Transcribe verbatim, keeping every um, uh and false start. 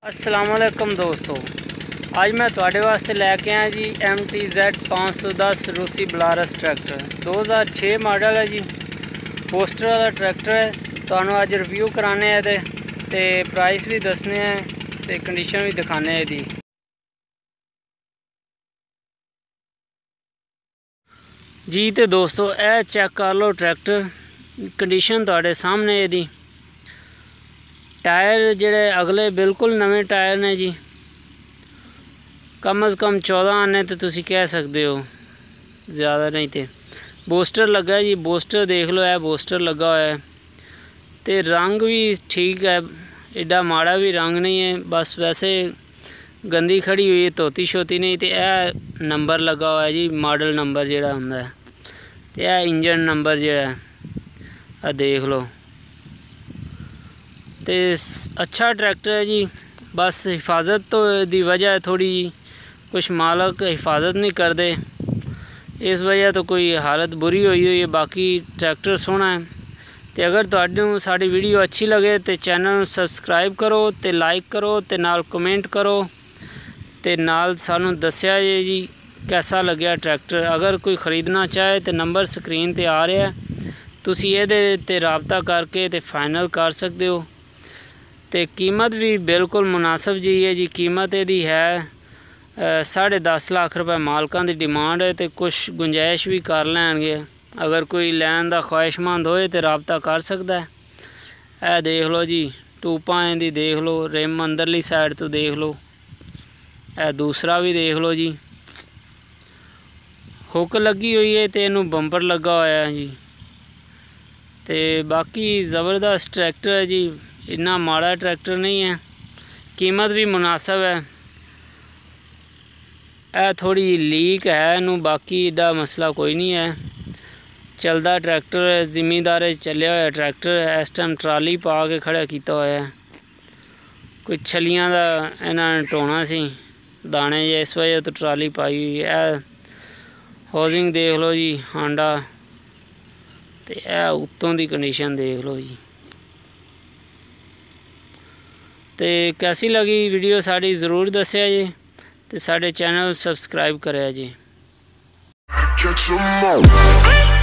अस्सलामुअलैकुम दोस्तों, आज मैं तुहाडे वास्ते लैके आया जी एम टी जेड पाँच सौ दस रूसी बलारस ट्रैक्टर दो हज़ार छे मॉडल है जी। पोस्टर वाला ट्रैक्टर है। तो अज रिव्यू कराने है ते प्राइस भी दसने हैं ते कंडीशन भी दिखाने है दी। जी तो दोस्तों यह चेक कर लो ट्रैक्टर कंडीशन तुहाडे सामने है दी। टायर जेड़े अगले बिल्कुल नवे टायर ने जी, कम अज़ कम चौदह आने तो तुसी कह सकते हो, ज़्यादा नहीं। तो बूस्टर लगा जी, बूस्टर देख लो, है बूस्टर लगा हुआ है। तो रंग भी ठीक है, एडा माड़ा भी रंग नहीं है, बस वैसे गंदी खड़ी हुई है, धोती शोती नहीं। तो यह नंबर लगा हुआ है जी, मॉडल नंबर जोड़ा होंदा है। तो यह इंजन नंबर जोड़ा है, देख लो। तो अच्छा ट्रैक्टर है जी, बस हिफाजत तो दी वजह थोड़ी कुछ मालक हिफाजत नहीं करते, इस वजह तो कोई हालत बुरी हुई हुई है। बाकी ट्रैक्टर सोहना है। तो अगर तुहानू साडी वीडियो अच्छी लगे तो चैनल सबसक्राइब करो, तो लाइक करो, तो नाल कमेंट करो, तो नाल सानू दस्या जी कैसा लग्या ट्रैक्टर। अगर कोई ख़रीदना चाहे तो नंबर स्क्रीन पर आ रहा है, तुसी इहदे ते राबता करके तो फाइनल कर सकते हो। तो कीमत भी बिल्कुल मुनासिब जी है जी। कीमत यदी है साढ़े दस लाख रुपए मालकां की डिमांड है, तो कुछ गुंजाइश भी कर लैणगे। अगर कोई लैन का ख्वाहिशमंद होए तो राबता कर सकता है। यह देख लो जी, टूपा दी देख लो, रिम अंदरली साइड तो देख लो, यह दूसरा भी देख लो जी। हुक लगी हुई है, तो इनू बंपर लगा हुआ है जी। तो बाकी ज़बरदस्त ट्रैक्टर है जी, इन्ना माड़ा ट्रैक्टर नहीं है, कीमत भी मुनासिब है। यह थोड़ी लीक है इनू, बाकी एडा मसला कोई नहीं है। चलदा ट्रैक्टर है, जिमीदार चलिया हुआ ट्रैक्टर है। इस टाइम ट्राली पा के खड़ा किया हुआ है, कोई छलियां दा इन्होंने ढोना सी दाने जे, इस वजह तो ट्राली पाई हुई है। हाउसिंग देख लो जी, हांडा। तो यह उत्तों की कंडीशन देख लो जी। तो कैसी लगी वीडियो साड़ी ज़रूर दस्या जी, तो साढ़े चैनल सबसक्राइब करें जी।